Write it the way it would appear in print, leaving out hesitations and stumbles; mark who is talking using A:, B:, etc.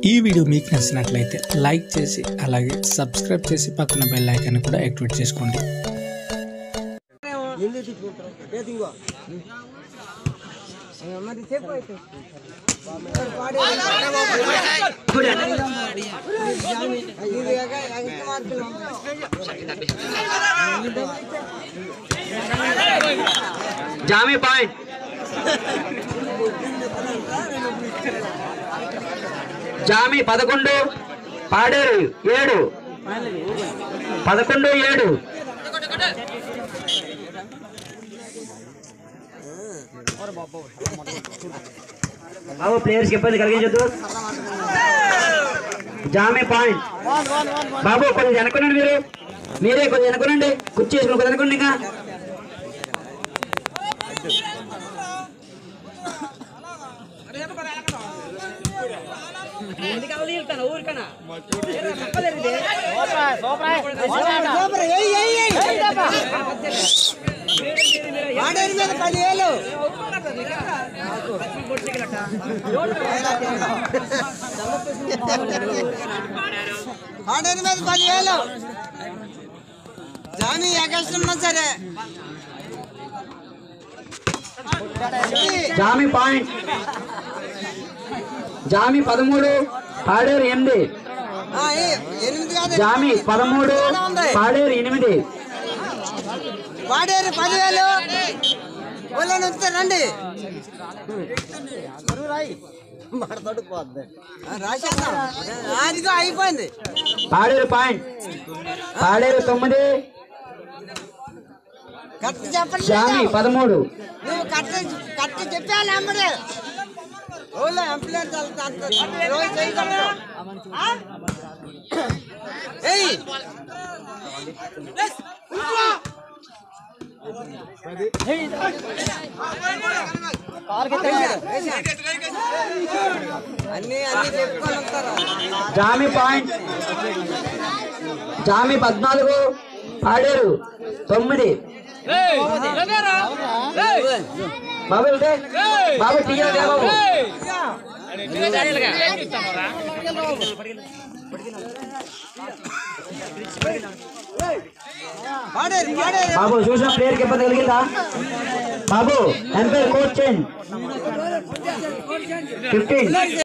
A: ఈ వీడియో మీకు నచ్చినట్లయితే లైక్ చేసి అలాగే సబ్స్క్రైబ్ చేసి పక్కన బెల్ ఐకాన్ కూడా యాక్టివేట్ చేసుకోండి.
B: జామీ పాయింట్ జామీ 11 పాడేరు 7 11 7 బాబు ప్లేయర్స్ కి ఇబ్బంది కలిగించొద్దు. జామీ పాయింట్ బాబు కొంచెం వెనకనండి, మీరే కొంచెం వెనకనండి, కుర్చీ వేసుకుని కొంచెం వెనకండి. ఇంకా జామీ పాయింట్ జామీ 13 పాడేరు 8 జామీ 13 పాడేరు 8
C: పాడేరు 10,000 రండి రాజుగా అయిపోయింది.
B: పాడేరు పాయింట్ పాడేరు 9
C: కరెక్ట్ చెప్పండి.
B: జామీ 13
C: నువ్వు కరెక్ట్ చెప్పాలి అమ్మడే అన్ని చెప్పుకొని వస్తారా.
B: జామీ పాయింట్ జామీ 14 పాడేరు 9 బాబు బాబు టీఆర్ బాబు బాబు చూసిన ప్లేయర్ కి ఇబ్బంది కలిగిందా బాబు? Umpire coach change 15